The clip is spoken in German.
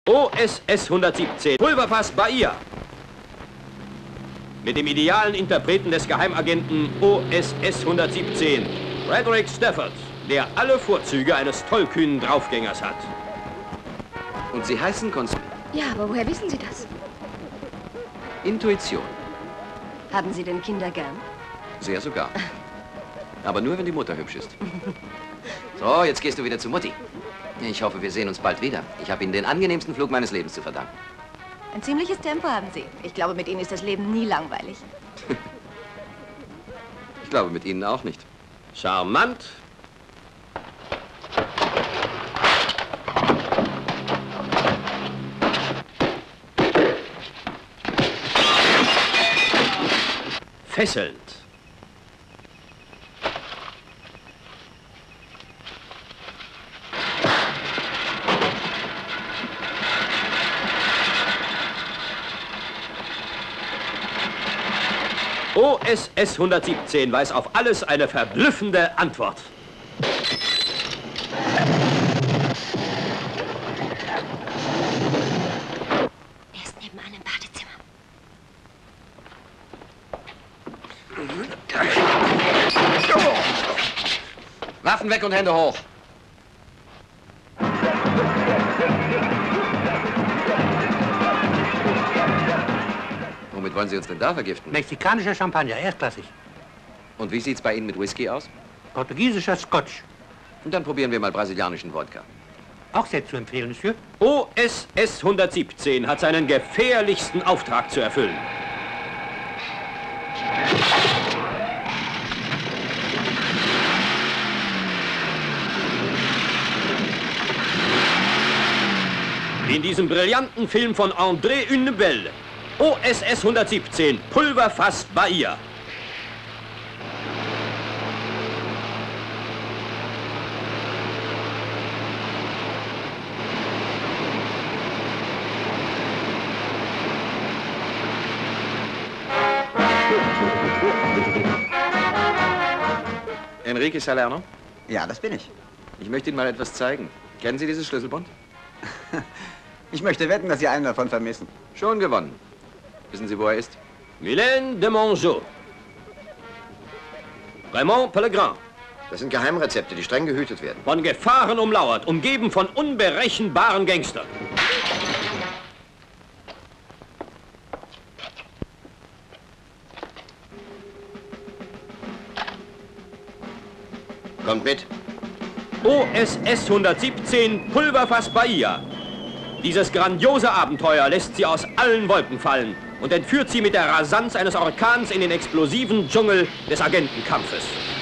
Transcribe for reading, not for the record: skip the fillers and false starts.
OSS 117, Pulverfass Bahia. Mit dem idealen Interpreten des Geheimagenten OSS 117, Frederick Stafford, der alle Vorzüge eines tollkühnen Draufgängers hat. Und Sie heißen Consuelo? Ja, aber woher wissen Sie das? Intuition. Haben Sie denn Kinder gern? Sehr sogar. Aber nur, wenn die Mutter hübsch ist. So, jetzt gehst du wieder zu Mutti. Ich hoffe, wir sehen uns bald wieder. Ich habe Ihnen den angenehmsten Flug meines Lebens zu verdanken. Ein ziemliches Tempo haben Sie. Ich glaube, mit Ihnen ist das Leben nie langweilig. Ich glaube, mit Ihnen auch nicht. Charmant. Fesselnd. OSS 117 weiß auf alles eine verblüffende Antwort. Er ist nebenan im Badezimmer. Waffen weg und Hände hoch. Womit wollen Sie uns denn da vergiften? Mexikanischer Champagner, erstklassig. Und wie sieht's bei Ihnen mit Whisky aus? Portugiesischer Scotch. Und dann probieren wir mal brasilianischen Wodka. Auch sehr zu empfehlen, Monsieur. OSS 117 hat seinen gefährlichsten Auftrag zu erfüllen. In diesem brillanten Film von André Hunebelle, OSS 117, Pulverfass Bahia. Enrique Salerno? Ja, das bin ich. Ich möchte Ihnen mal etwas zeigen. Kennen Sie dieses Schlüsselbund? Ich möchte wetten, dass Sie einen davon vermissen. Schon gewonnen. Wissen Sie, wo er ist? Mylène de Mongeau. Raymond Pellegrin. Das sind Geheimrezepte, die streng gehütet werden. Von Gefahren umlauert, umgeben von unberechenbaren Gangstern. Kommt mit. OSS 117, Pulverfass Bahia. Dieses grandiose Abenteuer lässt sie aus allen Wolken fallen und entführt sie mit der Rasanz eines Orkans in den explosiven Dschungel des Agentenkampfes.